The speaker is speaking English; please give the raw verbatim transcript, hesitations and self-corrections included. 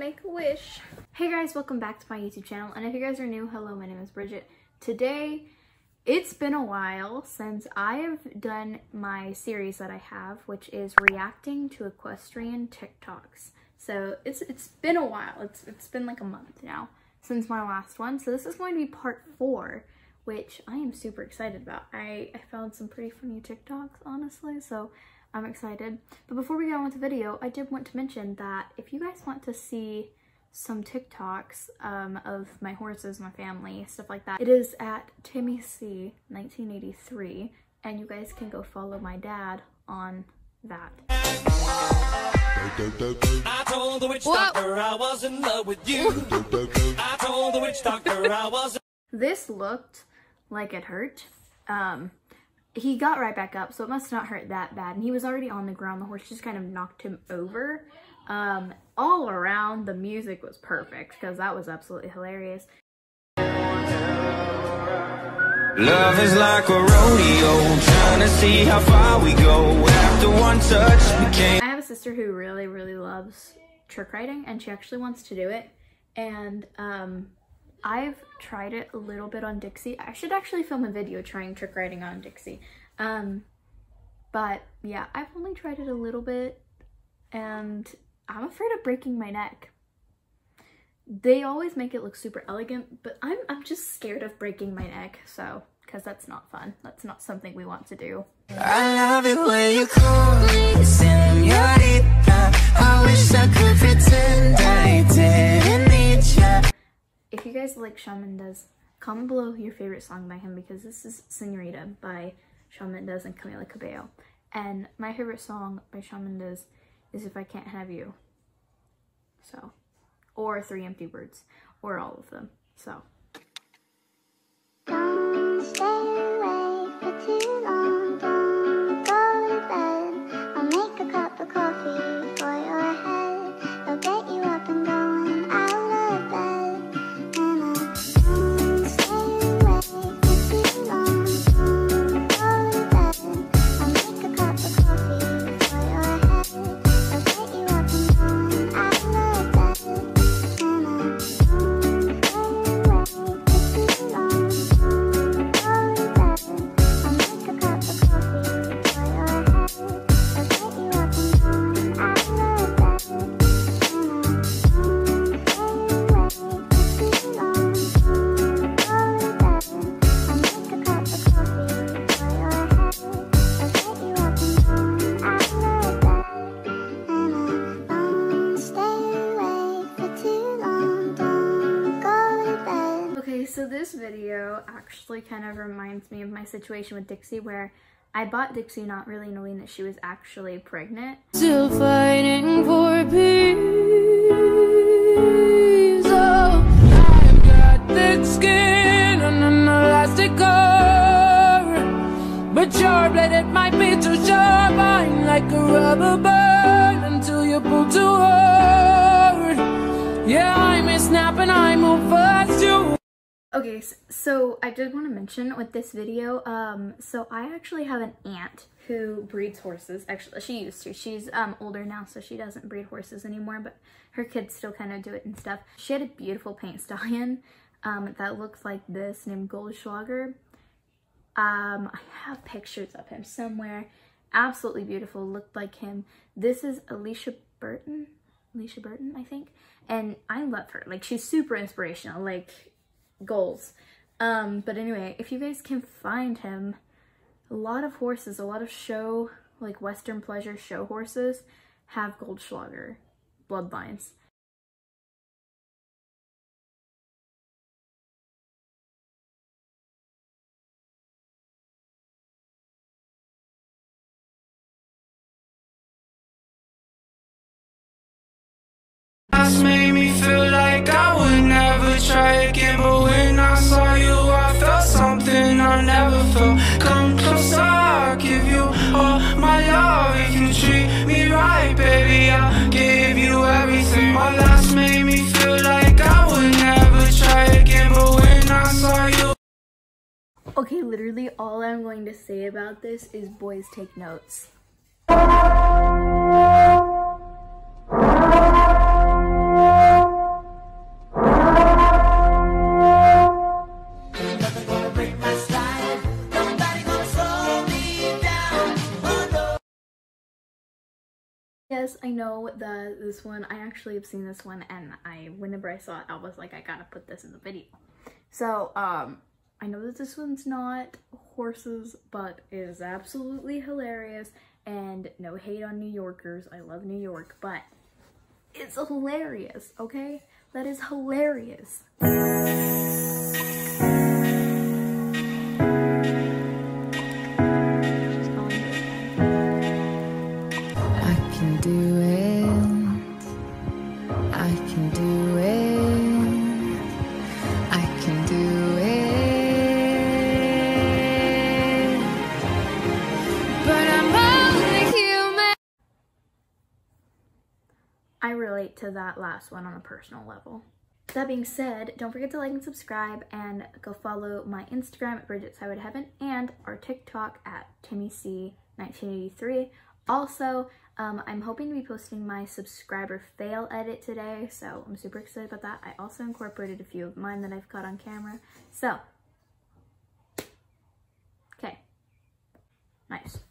make a wish. Hey guys, welcome back to my YouTube channel, and if you guys are new, hello, my name is Bridget. Today, it's been a while since I have done my series that I have, which is reacting to equestrian TikToks. So it's it's been a while. It's it's been like a month now since my last one. So this is going to be part four, which I am super excited about. I, I found some pretty funny TikToks, honestly, so I'm excited. But before we get on with the video, I did want to mention that if you guys want to see some TikToks um, of my horses, my family, stuff like that, it is at Timmy C nineteen eighty-three, and you guys can go follow my dad on that. I told the witch doctor I was in love with you. I told the witch doctor I was. This looked like it hurt. Um, he got right back up, so it must not hurt that bad. And he was already on the ground. The horse just kind of knocked him over. Um, all around, the music was perfect because that was absolutely hilarious. Love is like a rodeo, trying to see how far we go. After one touch, we can't. I have a sister who really, really loves trick riding, and she actually wants to do it. And um, I've tried it a little bit on Dixie. I should actually film a video trying trick riding on Dixie. Um, but yeah, I've only tried it a little bit, and I'm afraid of breaking my neck. They always make it look super elegant, but I'm, I'm just scared of breaking my neck, so, because that's not fun. That's not something we want to do. I love it when you call me señorita. I wish I could pretend I didn't need you. If you guys like Shawn Mendes, comment below your favorite song by him, because this is Senorita by Shawn Mendes and Camila Cabello. And my favorite song by Shawn Mendes is If I Can't Have You. So, or Three Empty Words, or all of them. So. Don't stay awake for too long, don't go to bed. I'll make a cup of coffee for your head. I'll get you up and going out of bed. And I don't stay awake for too long, don't go to bed. I'll make a cup of coffee for your head. I'll get you up and going out of bed. And I don't stay awake for too long, don't go to bed. I'll make a cup of coffee for your head. I'll get you up and going out of bed. And I don't stay awake for too long, don't go to bed. I'll make a cup of coffee for your head. I'll get you up and going out of bed. And I don't stay awake for too long, don't go to bed. Okay, so this video actually kind of reminds me of my situation with Dixie, where I bought Dixie not really knowing that she was actually pregnant. Still fighting for peace. Oh, I've got thick skin and an elastic core, but your blade, it might be too sharp. I'm like a rubber band until you pull too hard. Yeah, I may snap and I move fast too. Okay, s- so I did want to mention with this video, um, so I actually have an aunt who breeds horses. Actually, she used to. She's um, older now, so she doesn't breed horses anymore, but her kids still kind of do it and stuff. She had a beautiful paint stallion um, that looked like this, named Goldschlager. Um, I have pictures of him somewhere. Absolutely beautiful, looked like him. This is Alicia Burton. Alicia Burton, I think. And I love her. Like, she's super inspirational. Like, goals. Um, but anyway, if you guys can find him, a lot of horses, a lot of show, like Western pleasure show horses, have Goldschlager bloodlines. Just made me feel like I would never try again, but when I saw you, I felt something I never felt. Come closer, I'll give you all my love. If you treat me right, baby, I'll give you everything. My last made me feel like I would never try again, but when I saw you. Okay, literally all I'm going to say about this is boys take notes. Thank you. Yes, I know the this one, I actually have seen this one, and I, whenever I saw it, I was like, I gotta put this in the video. So, um, I know that this one's not horses, but it is absolutely hilarious, and no hate on New Yorkers, I love New York, but it's hilarious, okay? That is hilarious. Do it, I can do it, I can do it, but I'm only human. I relate to that last one on a personal level. That being said, don't forget to like and subscribe, and go follow my Instagram at Bridget's Highway to Heaven and our TikTok at Timmy C nineteen eighty-three. Also, um, I'm hoping to be posting my subscriber fail edit today, so I'm super excited about that. I also incorporated a few of mine that I've caught on camera. So, okay, nice.